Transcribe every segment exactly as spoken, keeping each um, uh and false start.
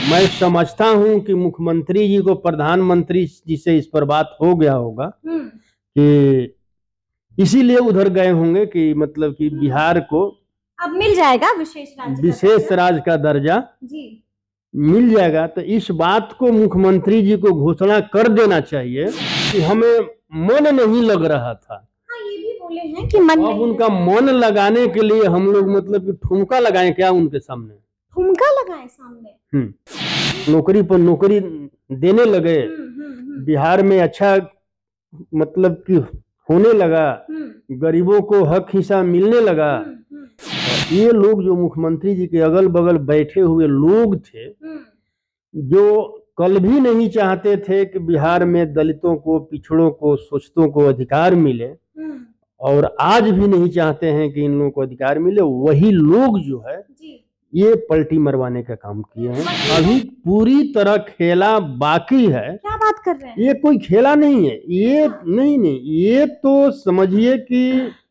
मैं समझता हूं कि मुख्यमंत्री जी को प्रधानमंत्री जी से इस पर बात हो गया होगा कि इसीलिए उधर गए होंगे कि मतलब कि बिहार को अब मिल जाएगा विशेष राज्य विशेष राज्य का दर्जा जी मिल जाएगा। तो इस बात को मुख्यमंत्री जी को घोषणा कर देना चाहिए कि हमें मन नहीं लग रहा था। हाँ, ये भी बोले हैं कि मन अब उनका मन लगाने के लिए हम लोग मतलब कि ठुमका लगाएं क्या उनके सामने, ठुमका लगाएं सामने। हम्म नौकरी पर नौकरी देने लगे, बिहार में अच्छा मतलब कि होने लगा, गरीबों को हक हिस्सा मिलने लगा। ये लोग जो मुख्यमंत्री जी के अगल बगल बैठे हुए लोग थे, जो कल भी नहीं चाहते थे कि बिहार में दलितों को, पिछड़ों को, शोषितों को अधिकार मिले, और आज भी नहीं चाहते हैं कि इन लोगों को अधिकार मिले, वही लोग जो है ये पलटी मरवाने का काम किए हैं। अभी पूरी तरह खेला बाकी है। क्या बात कर रहे हैं? ये कोई खेला नहीं है, ये नहीं नहीं ये तो समझिए कि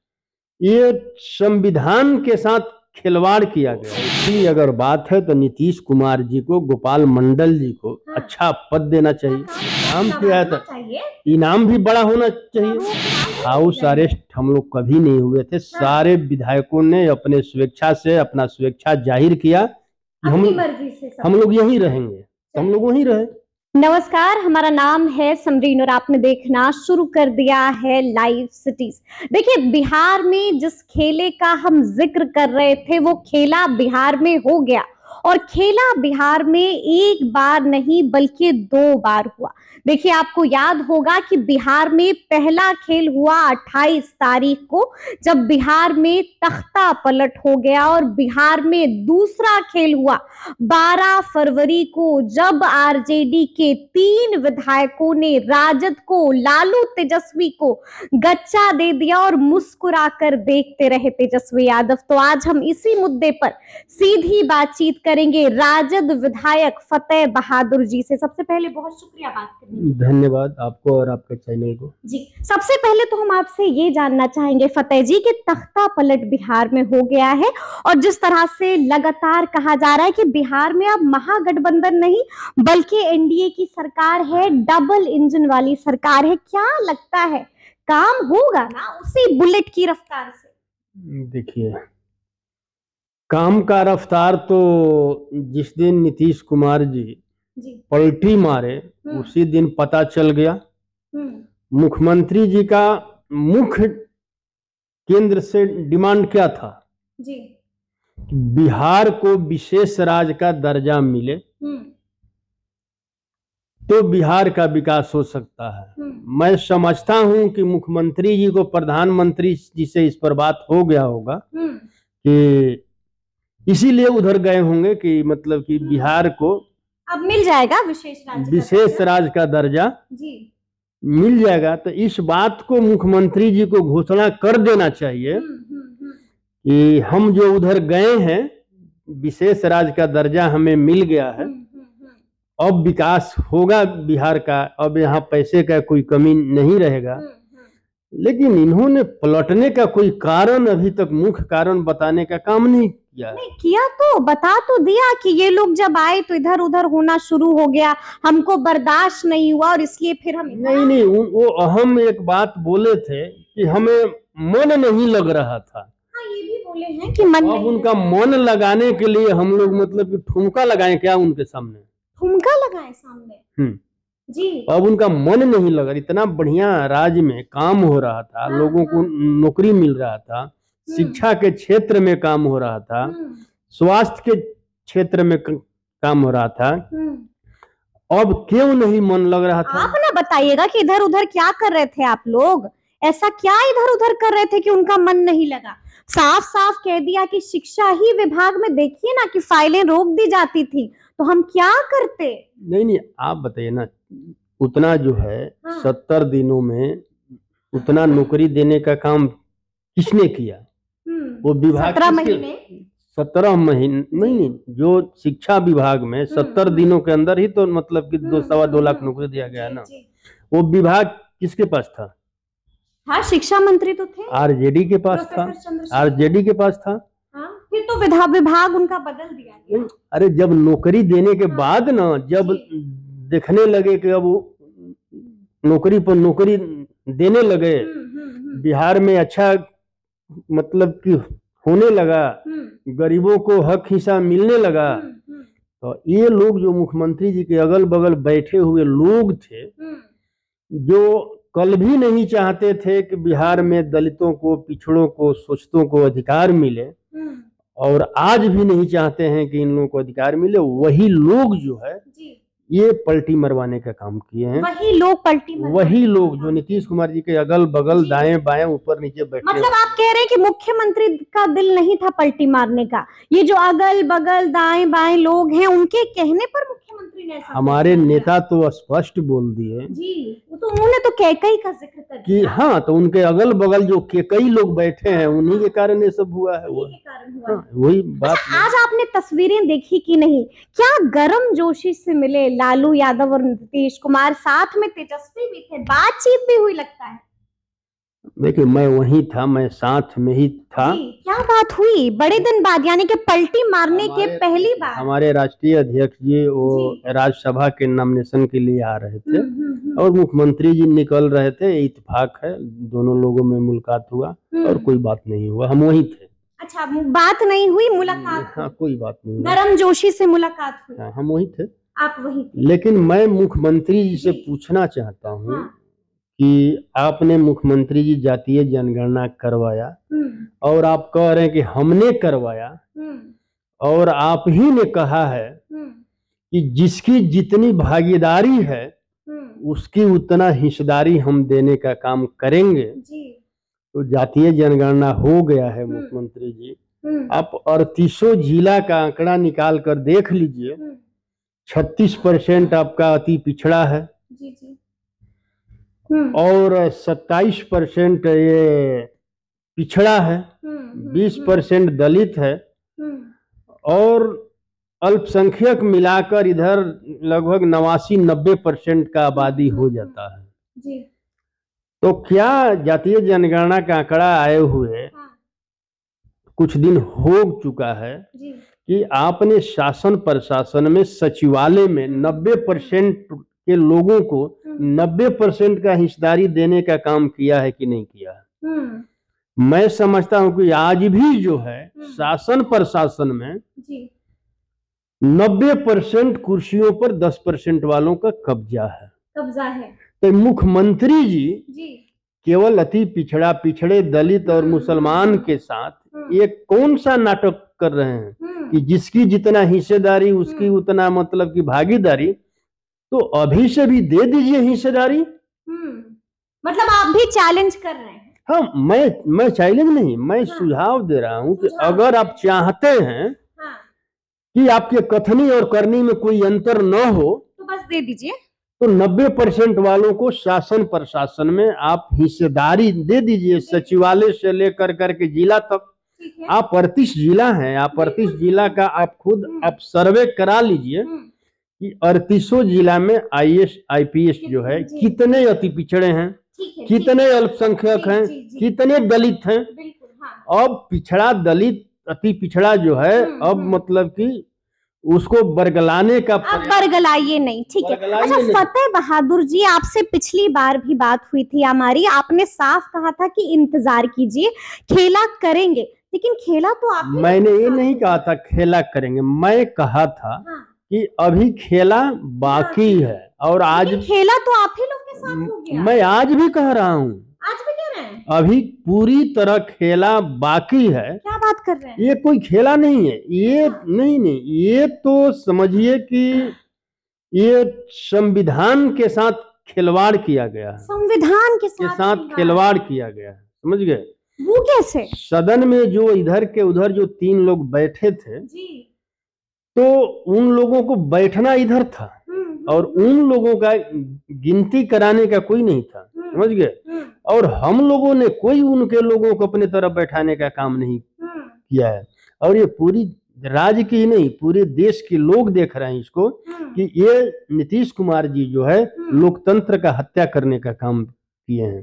ये संविधान के साथ खिलवाड़ किया गया। इसकी अगर बात है तो नीतीश कुमार जी को, गोपाल मंडल जी को हाँ। अच्छा पद देना चाहिए। इनाम किया है तो इनाम भी बड़ा होना चाहिए। हाउस अरेस्ट हम लोग कभी नहीं हुए थे। सारे विधायकों ने अपने स्वेच्छा से अपना स्वेच्छा जाहिर किया कि हम हम लोग यहीं रहेंगे, हम लोग वहीं रहे। नमस्कार, हमारा नाम है समरीन और आपने देखना शुरू कर दिया है लाइव सिटीज। देखिए, बिहार में जिस खेले का हम जिक्र कर रहे थे वो खेला बिहार में हो गया, और खेला बिहार में एक बार नहीं बल्कि दो बार हुआ। देखिए, आपको याद होगा कि बिहार में पहला खेल हुआ अट्ठाईस तारीख को, जब बिहार में तख्ता पलट हो गया, और बिहार में दूसरा खेल हुआ बारह फरवरी को, जब आरजेडी के तीन विधायकों ने राजद को, लालू तेजस्वी को गच्चा दे दिया और मुस्कुराकर देखते रहे तेजस्वी यादव। तो आज हम इसी मुद्दे पर सीधी बातचीत करेंगे राजद विधायक फतेह बहादुर जी से। सबसे पहले बहुत शुक्रिया बात करने। धन्यवाद आपको और आपके चैनल को। जी, सबसे पहले तो हम आपसे ये जानना चाहेंगे फतेह जी कि तख्ता पलट बिहार में हो गया है, और जिस तरह से लगातार कहा जा रहा है कि बिहार में अब महागठबंधन नहीं बल्कि एनडीए की सरकार है, डबल इंजन वाली सरकार है, क्या लगता है काम होगा ना उसी बुलेट की रफ्तार से? देखिए, काम का रफ्तार तो जिस दिन नीतीश कुमार जी पलटी मारे उसी दिन पता चल गया। मुख्यमंत्री जी का मुख्य केंद्र से डिमांड क्या था जी? बिहार को विशेष राज्य का दर्जा मिले तो बिहार का विकास हो सकता है। मैं समझता हूं कि मुख्यमंत्री जी को प्रधानमंत्री जी से इस पर बात हो गया होगा कि इसीलिए उधर गए होंगे कि मतलब कि बिहार को अब मिल जाएगा विशेष राज्य विशेष राज्य का दर्जा जी मिल जाएगा। तो इस बात को मुख्यमंत्री जी को घोषणा कर देना चाहिए कि हम जो उधर गए हैं, विशेष राज्य का दर्जा हमें मिल गया है, अब विकास होगा बिहार का, अब यहाँ पैसे का कोई कमी नहीं रहेगा। लेकिन इन्होंने पलटने का कोई कारण अभी तक मुख्य कारण बताने का काम नहीं किया। नहीं किया तो बता तो दिया कि ये लोग जब आए तो इधर उधर होना शुरू हो गया, हमको बर्दाश्त नहीं हुआ और इसलिए फिर हम नहीं नहीं वो अहम एक बात बोले थे कि हमें मन नहीं लग रहा था। हाँ, ये भी बोले हैं कि मन अब उनका मन लगाने के लिए हम लोग मतलब कि ठुमका लगाएं क्या उनके सामने, ठुमका लगाएं सामने हम्म जी। अब उनका मन नहीं लगा। इतना बढ़िया राज्य में काम हो रहा था, हाँ, लोगों को नौकरी मिल रहा था, शिक्षा के क्षेत्र में काम हो रहा था, स्वास्थ्य के क्षेत्र में काम हो रहा था, अब क्यों नहीं मन लग रहा था? आप ना बताइएगा कि इधर उधर क्या कर रहे थे आप लोग, ऐसा क्या इधर उधर कर रहे थे कि उनका मन नहीं लगा? साफ साफ कह दिया कि शिक्षा ही विभाग में देखिए ना कि फाइलें रोक दी जाती थी, तो हम क्या करते? नहीं नहीं आप बताइए ना, उतना जो है हाँ। सत्तर दिनों में उतना नौकरी देने का काम किसने किया? वो विभाग सत्रह महीने सत्रह महीने नहीं नहीं जो शिक्षा विभाग में सत्तर दिनों के अंदर ही तो मतलब कि दो सवा दो लाख नौकरी दिया गया ना। वो विभाग किसके पास था? हाँ, शिक्षा मंत्री तो थे, आरजेडी के पास था, आरजेडी के पास था। हाँ, फिर तो विधा विभाग उनका बदल दिया गया। अरे जब नौकरी देने के बाद ना, जब देखने लगे कि अब नौकरी पर नौकरी देने लगे, बिहार में अच्छा मतलब कि होने लगा, गरीबों को हक हिस्सा मिलने लगा, तो ये लोग जो मुख्यमंत्री जी के अगल बगल बैठे हुए लोग थे, जो कल भी नहीं चाहते थे कि बिहार में दलितों को, पिछड़ों को, शोषितों को अधिकार मिले, और आज भी नहीं चाहते हैं कि इन लोगों को अधिकार मिले, वही लोग जो है ये पलटी मरवाने का काम किए हैं। वही लोग पलटी वही लोग जो नीतीश कुमार जी के अगल बगल, दाएं बाएं, ऊपर नीचे बैठे। मतलब आप कह रहे हैं कि मुख्यमंत्री का दिल नहीं था पलटी मारने का, ये जो अगल बगल दाएं बाएं लोग हैं उनके कहने पर मुख्यमंत्री ने ऐसा, हमारे नेता तो स्पष्ट बोल दिए जी, वो तो उन्होंने तो कैकई का जिक्र कर कि हाँ, तो उनके अगल बगल जो कई लोग बैठे हैं उन्हीं के कारण ये सब हुआ है। वो हाँ, वही बात। अच्छा, आज आपने तस्वीरें देखी कि नहीं? क्या गर्म जोशी से मिले लालू यादव और नीतीश कुमार, साथ में तेजस्वी भी थे, बातचीत भी हुई लगता है। देखिए मैं वहीं था, मैं साथ में ही था। क्या बात हुई बड़े दिन बाद, यानी कि पलटी मारने के पहली बार? हमारे राष्ट्रीय अध्यक्ष जी वो राज्यसभा के नॉमिनेशन के लिए आ रहे थे और मुख्यमंत्री जी निकल रहे थे, इत्तेफाक है, दोनों लोगों में मुलाकात हुआ और कोई बात नहीं हुआ, हम वहीं थे। अच्छा, बात नहीं हुई, मुलाकात? हाँ, कोई बात नहीं, गर्म जोशी से मुलाकात हुई। हाँ, हम वहीं थे। आप वहीं थे। लेकिन मैं मुख्यमंत्री जी से पूछना चाहता हूँ हाँ। कि आपने मुख्यमंत्री जी जातीय जनगणना करवाया और आप कह रहे हैं कि हमने करवाया, और आप ही ने कहा है कि जिसकी जितनी भागीदारी है उसकी उतना हिस्सेदारी हम देने का काम करेंगे। तो जातीय जनगणना हो गया है मुख्यमंत्री जी, आप अड़तीसों जिला का आंकड़ा निकाल कर देख लीजिए, छत्तीस परसेंट आपका अति पिछड़ा है जी जी। और सत्ताईस परसेंट ये पिछड़ा है, बीस परसेंट दलित है और अल्पसंख्यक मिलाकर इधर लगभग नवासी नब्बे परसेंट का आबादी हो जाता है जी। तो क्या जातीय जनगणना का आंकड़ा आए हुए हाँ। कुछ दिन हो चुका है जी। कि आपने शासन प्रशासन में, सचिवालय में नब्बे परसेंट के लोगों को नब्बे परसेंट का हिस्सेदारी देने का काम किया है कि नहीं किया है? मैं समझता हूं कि आज भी जो है शासन प्रशासन में नब्बे परसेंट कुर्सियों पर दस परसेंट वालों का कब्जा है कब्जा है तो मुख्यमंत्री जी, जी केवल अति पिछड़ा, पिछड़े दलित और मुसलमान के साथ ये कौन सा नाटक कर रहे हैं कि जिसकी जितना हिस्सेदारी उसकी उतना मतलब की भागीदारी, तो अभी से भी दे दीजिए हिस्सेदारी। मतलब आप भी चैलेंज कर रहे हैं? हाँ, मैं मैं चैलेंज नहीं, मैं हाँ। सुझाव दे रहा हूं कि अगर आप चाहते हैं हाँ। कि आपके कथनी और करनी में कोई अंतर न हो तो बस दे दीजिए। तो नब्बे परसेंट वालों को शासन प्रशासन में आप हिस्सेदारी दे दीजिए, सचिवालय से लेकर करके जिला तक। आप अड़तीस जिला हैं, आप अड़तीस जिला का आप खुद आप सर्वे करा लीजिए कि अड़तीसों जिला में I A S I P S जो है कितने अति पिछड़े हैं, कितने अल्पसंख्यक हैं, कितने दलित हैं। अब पिछड़ा दलित अति पिछड़ा जो है अब मतलब कि उसको बरगलाने का, आप बरगलाइए नहीं, ठीक है। अच्छा फतेह बहादुर जी, आपसे पिछली बार भी बात हुई थी हमारी, आपने साफ कहा था कि इंतजार कीजिए, खेला करेंगे, लेकिन खेला तो आप। मैंने ये नहीं कहा था खेला करेंगे, मैं कहा था हाँ। कि अभी खेला बाकी हाँ। है और आज खेला तो आप ही लोग के साथ हो गया। मैं आज भी कह रहा हूँ, आज भी कह रहे हैं, अभी पूरी तरह खेला बाकी है। क्या बात कर रहे हैं? ये कोई खेला नहीं है, ये नहीं नहीं ये तो समझिए कि ये संविधान के साथ खिलवाड़ किया गया है, संविधान के साथ, के साथ खिलवाड़ किया गया है, समझ गए? वो कैसे? सदन में जो इधर के उधर जो तीन लोग बैठे थे जी, तो उन लोगों को बैठना इधर था और उन लोगों का गिनती कराने का कोई नहीं था, समझ गए? और हम लोगों ने कोई उनके लोगों को अपने तरफ बैठाने का काम नहीं किया है। और ये पूरी राज्य की ही नहीं, पूरे देश के लोग देख रहे हैं इसको कि ये नीतीश कुमार जी जो है लोकतंत्र का हत्या करने का काम किए हैं। अच्छा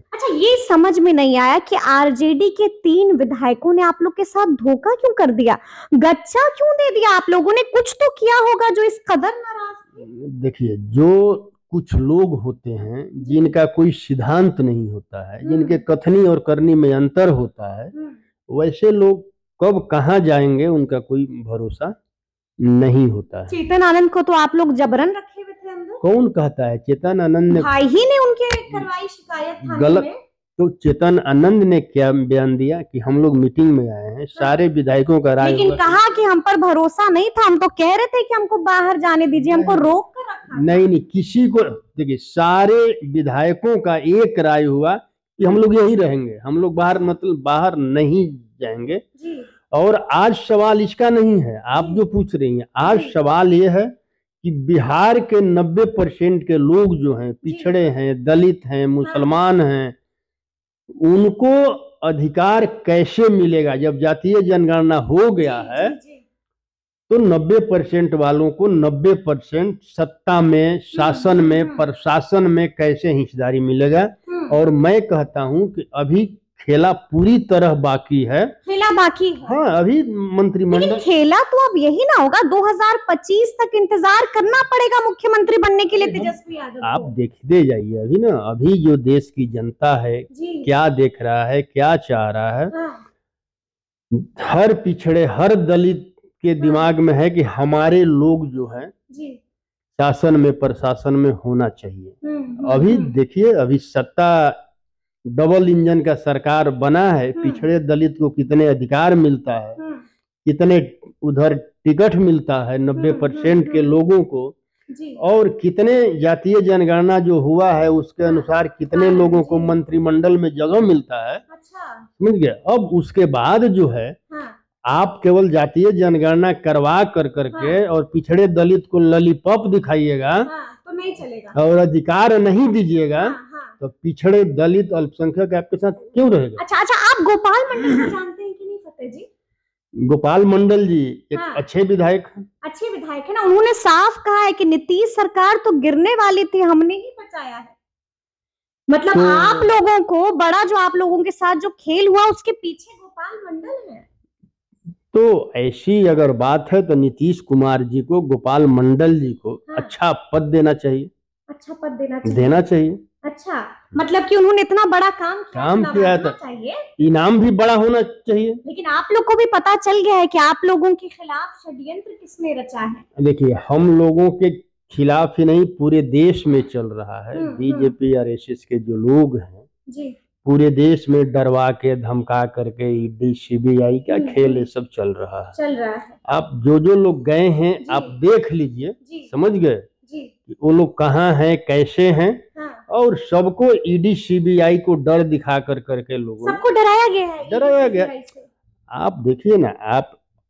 ये समझ में नहीं आया कि आरजेडी के तीन विधायकों ने आप लोग के साथ धोखा क्यों कर दिया, गच्चा क्यों दे दिया? आप लोगों ने कुछ तो किया होगा जो इस कदर नाराज थे। देखिए, जो कुछ लोग होते हैं जिनका कोई सिद्धांत नहीं होता है, जिनके कथनी और करनी में अंतर होता है, वैसे लोग कब कहाँ जाएंगे उनका कोई भरोसा नहीं होता है। चेतन आनंद को तो आप लोग जबरन रखे हुए थे अंदर। कौन कहता है? चेतन आनंद ने, भाई ही ने उनके करवाई शिकायत थाने गलत में। तो चेतन आनंद ने क्या बयान दिया कि हम लोग मीटिंग में आए हैं, सारे विधायकों का राय लेकिन हुआ। कहा कि हम पर भरोसा नहीं था, हम तो कह रहे थे कि हमको बाहर जाने दीजिए, हमको रोक कर रखा। नहीं नहीं, किसी को, देखिए, सारे विधायकों का एक राय हुआ कि हम लोग यहीं रहेंगे, हम लोग बाहर, मतलब बाहर नहीं जाएंगे। जी। और आज सवाल इसका नहीं है, आप जो पूछ रही हैं, आज सवाल ये है कि बिहार के नब्बे परसेंट के लोग जो हैं, पिछड़े हैं, दलित हैं, मुसलमान हैं, उनको अधिकार कैसे मिलेगा? जब जातीय जनगणना हो गया है तो नब्बे परसेंट वालों को नब्बे परसेंट सत्ता में, शासन में, प्रशासन में कैसे हिस्सेदारी मिलेगा? और मैं कहता हूं कि अभी खेला पूरी तरह बाकी है। खेला बाकी है। हाँ, अभी मंत्रिमंडल, लेकिन खेला तो अब यही ना होगा, दो हज़ार पच्चीस तक इंतजार करना पड़ेगा मुख्यमंत्री बनने के लिए तेजस्वी यादव। आप देखते जाइए अभी ना, अभी जो देश की जनता है क्या देख रहा है, क्या चाह रहा है। हाँ। हर पिछड़े, हर दलित के दिमाग में है कि हमारे लोग जो हैं शासन में, प्रशासन में होना चाहिए। अभी देखिए, अभी सत्ता डबल इंजन का सरकार बना है, पिछड़े दलित को कितने अधिकार मिलता है, कितने उधर टिकट मिलता है नब्बे परसेंट के लोगों को, और कितने जातीय जनगणना जो हुआ है उसके अनुसार कितने लोगों को मंत्रिमंडल में जगह मिलता है। समझ गए? अब उसके बाद जो है, आप केवल जातीय जनगणना करवा कर करके और पिछड़े दलित को लॉलीपॉप दिखाइएगा तो नहीं चलेगा, और अधिकार नहीं दीजिएगा, तो पिछड़े दलित अल्पसंख्यक आपके साथ क्यों रहेगा? अच्छा अच्छा, आप गोपाल मंडल को जानते हैं कि नहीं फतेह जी? गोपाल मंडल जी एक हाँ। अच्छे विधायक हैं। अच्छे विधायक है ना। उन्होंने साफ कहा है कि नीतीश सरकार तो गिरने वाली थी, हमने ही बचाया है। मतलब तो, आप लोगों को बड़ा, जो आप लोगों के साथ जो खेल हुआ उसके पीछे गोपाल मंडल है। तो ऐसी अगर बात है तो नीतीश कुमार जी को, गोपाल मंडल जी को हाँ। अच्छा पद देना चाहिए। अच्छा पद देना चाहिए। देना चाहिए। अच्छा, मतलब कि उन्होंने इतना बड़ा काम किया, काम किया था, चाहिए, इनाम भी बड़ा होना चाहिए। लेकिन आप लोग को भी पता चल गया है कि आप लोगों के खिलाफ षड्यंत्र किसने रचा है। देखिए, हम लोगों के खिलाफ ही नहीं, पूरे देश में चल रहा है। बीजेपी और आरएसएस के जो लोग हैं जी, पूरे देश में डरवा के, धमका करके, ईडी, सीबीआई का खेल ये सब चल रहा है चल रहा है। आप जो जो लोग गए हैं आप देख लीजिए, समझ गए कि वो लोग कहाँ हैं, कैसे हैं। हाँ। और सबको ईडी सीबीआई को डर दिखा कर करके लोगों सबको डराया गया है, डराया गया। आप देखिए ना, आप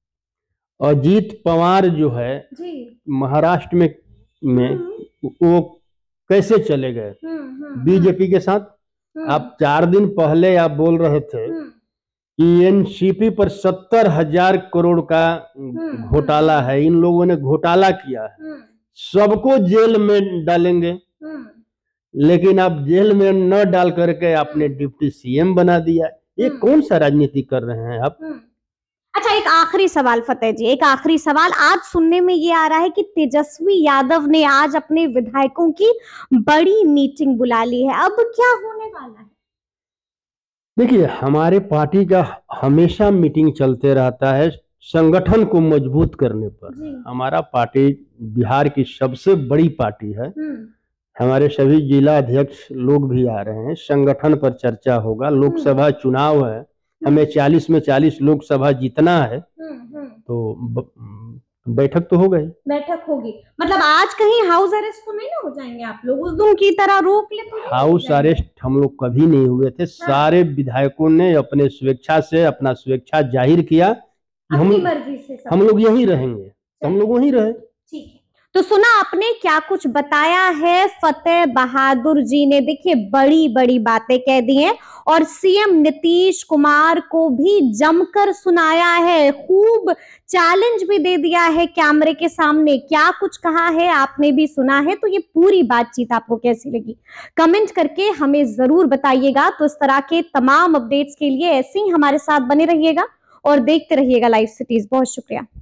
अजीत पवार जो है महाराष्ट्र में में वो कैसे चले गए बीजेपी के साथ। आप चार दिन पहले आप बोल रहे थे कि एनसीपी पर सत्तर हजार करोड़ का घोटाला है, इन लोगों ने घोटाला किया है, सबको जेल में डालेंगे। लेकिन आप जेल में न डाल करके आपने डिप्टी सीएम बना दिया। ये कौन सा राजनीति कर रहे हैं आप? अच्छा, एक आखिरी सवाल फतेह जी, एक आखिरी सवाल। आज सुनने में ये आ रहा है कि तेजस्वी यादव ने आज अपने विधायकों की बड़ी मीटिंग बुला ली है, अब क्या होने वाला है? देखिए, हमारे पार्टी का हमेशा मीटिंग चलते रहता है संगठन को मजबूत करने पर। हमारा पार्टी बिहार की सबसे बड़ी पार्टी है, हमारे सभी जिला अध्यक्ष लोग भी आ रहे हैं, संगठन पर चर्चा होगा। लोकसभा चुनाव है, हमें चालीस में चालीस लोकसभा जीतना है, तो बैठक तो होगा ही। बैठक होगी, मतलब आज कहीं हाउस अरेस्ट तो नहीं ना हो जाएंगे आप लोग, उस दिन की तरह रोक ले तो? हाउस अरेस्ट हम लोग कभी नहीं हुए थे। हाँ। सारे विधायकों ने अपने स्वेच्छा से अपना स्वेच्छा जाहिर किया, हम मर्जी से हम लोग यहीं रहेंगे, हम लोग वहीं रहे। ठीक है, तो सुना आपने क्या कुछ बताया है फतेह बहादुर जी ने। देखिए बड़ी बड़ी बातें कह दी हैं और सीएम नीतीश कुमार को भी जमकर सुनाया है, खूब चैलेंज भी दे दिया है कैमरे के सामने। क्या कुछ कहा है आपने भी सुना है, तो ये पूरी बातचीत आपको कैसी लगी कमेंट करके हमें जरूर बताइएगा। तो इस तरह के तमाम अपडेट्स के लिए ऐसे ही हमारे साथ बने रहिएगा और देखते रहिएगा लाइव सिटीज। बहुत शुक्रिया।